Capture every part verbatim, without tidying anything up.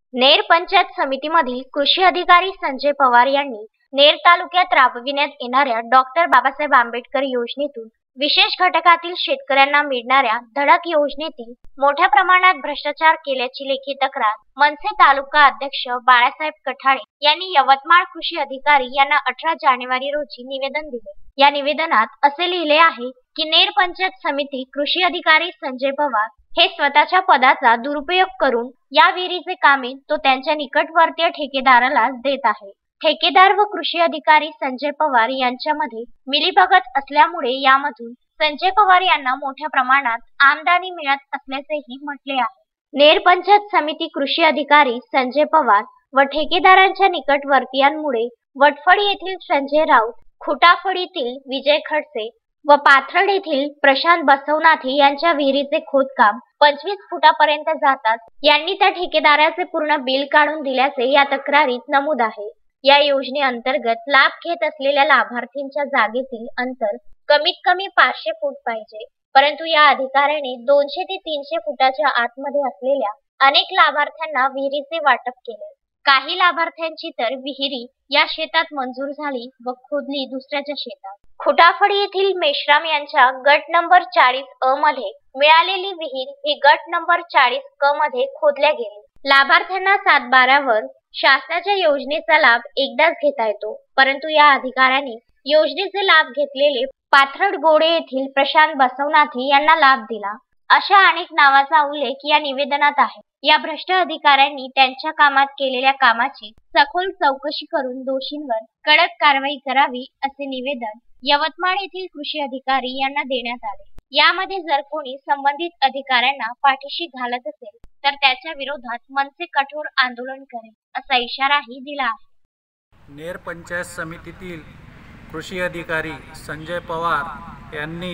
नेर पंचायत समितीमधील कृषी अधिकारी संजय पवार यांनी नेर तालुक्यात राबविण्यात येणाऱ्या डॉक्टर बाबासाहेब आंबेडकर योजनेतून विशेष घटकातील शेतकऱ्यांना मिळणाऱ्या धडक योजनेतील मोठ्या प्रमाणात भ्रष्टाचार केल्याची लेखी तक्रार मनसे तालुका अध्यक्ष बाळासाहेब कठाळे यांनी यवतमाळ कृषी अधिकारी यांना अठरा जानेवारी रोजी निवेदन दिले। या निवेदनात असे लिहिले आहे की नेर पंचायत समिती कृषी अधिकारी संजय पवार हे स्वतःच्या पदाचा दुरुपयोग करून या विहिरीचे कामे तो त्यांच्या निकटवर्तीय ठेकेदारालाच देत आहे। ठेकेदार व कृषी अधिकारी संजय पवार यांच्यामध्ये मिलीभगत असल्यामुळे यामधून संजय पवार यांना मोठ्या प्रमाणात आमदानी मिळत असल्याचेही म्हटले आहे। नेर पंचायत समिती कृषी अधिकारी संजय पवार व ठेकेदारांच्या निकटवर्तीयांमुळे वटफळ येथील संजय राऊत, खुटाफळीतील विजय खडसे व पाथर्ड येथील प्रशांत बसवनाथे यांच्या विहिरीचे खोदकाम पंचवीस फुटापर्यंत जातात यांनी त्या ठेकेदाराचे पूर्ण बिल काढून दिल्याचे या तक्रारीत नमूद आहे। या योजनेअंतर्गत लाभ घेत असलेल्या लाभार्थींच्या जागेतील अंतर कमीत कमी पाचशे फूट पाहिजे, परंतु या अधिकाऱ्याने दोनशे ते तीनशे फुटाच्या आतमध्ये असलेल्या अनेक लाभार्थ्यांना विहिरीचे वाटप केले। काही लाभार्थ्यांची तर विहिरी या शेतात मंजूर झाली व खोदली दुसऱ्याच्या शेतात। खुटाफळी येथील मेश्राम यांच्या गट नंबर चाळीस अ मध्ये मिळालेली विहीर ही गट नंबर चाळीस क मध्ये खोदल्या गेली। लाभार्थ्यांना सात बारावर शासनाच्या योजनेचा लाभ एकदाच घेता येतो, परंतु या अधिकाऱ्यांनी योजनेचे लाभ घेतलेले पाथर्ड गोडे येथील प्रशांत बसवनाथे यांना लाभ दिला। अशा अनेक नावाचा उल्लेख या निवेदनात आहे। या भ्रष्ट अधिकाऱ्यांनी त्यांच्या कामात केलेल्या कामाची सखोल चौकशी करून दोषींवर कडक कारवाई करावी असे निवेदन यवतमाळ येथील कृषी अधिकारी यांना देण्यात आले। यामध्ये जर कोणी संबंधित अधिकाऱ्यांना पाठीशी घालत असेल तर त्याच्या विरोधात मनसे कठोर आंदोलन करेल असा इशाराही दिला आहे। नेर पंचायत समितीतील कृषी अधिकारी संजय पवार यांनी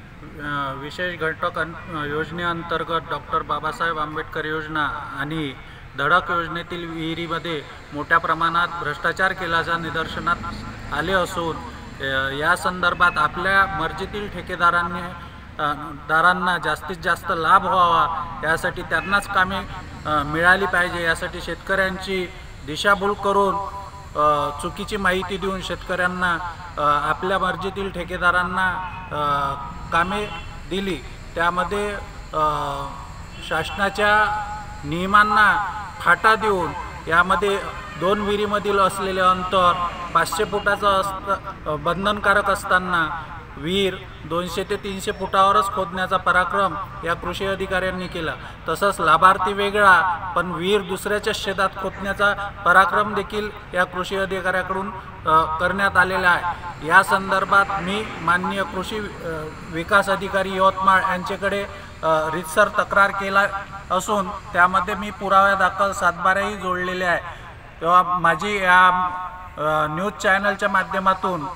विशेष घटक योजनेअंतर्गत डॉक्टर बाबासाहेब आंबेडकर योजना आणि धडक योजनेतील विहिरीमध्ये मोठ्या प्रमाणात भ्रष्टाचार केल्याच्या निदर्शनात आले असून या संदर्भात आपल्या मर्जीतील ठेकेदारांनी दारांना जास्तीत जास्त लाभ व्हावा यासाठी त्यांनाच कामे मिळाली पाहिजे यासाठी शेतकऱ्यांची दिशाभूल करून चुकीची माहिती देऊन शेतकऱ्यांना आपल्या मर्जीतील ठेकेदारांना कामे दिली। त्यामध्ये शासनाच्या नियमांना फाटा देऊन यामध्ये दोन विहिरीमधील असलेले अंतर पाचशे फुटाचं असत बंधनकारक असताना विहीर दोनशे ते तीनशे फुटावरच खोदण्याचा पराक्रम या कृषी अधिकाऱ्यांनी केला। तसंच लाभार्थी वेगळा पण विहीर दुसऱ्याच्या शेतात खोदण्याचा पराक्रम देखील या कृषी अधिकाऱ्याकडून करण्यात आलेला आहे। या संदर्भात मी माननीय कृषी विकास अधिकारी यवतमाळ यांच्याकडे रीतसर तक्रार केला असून त्यामध्ये मी पुराव्या दाखल सातबाराही जोडलेले आहे। तेव्हा माझी या न्यूज चॅनलच्या माध्यमातून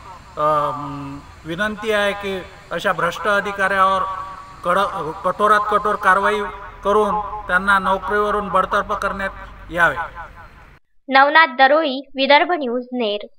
विनंती आहे की अशा भ्रष्ट अधिकाऱ्यावर कड कठोरात कठोर कारवाई करून त्यांना नोकरीवरून बडतर्फ करण्यात यावे। नवनाथ दरोई, विदर्भ न्यूज, नेर।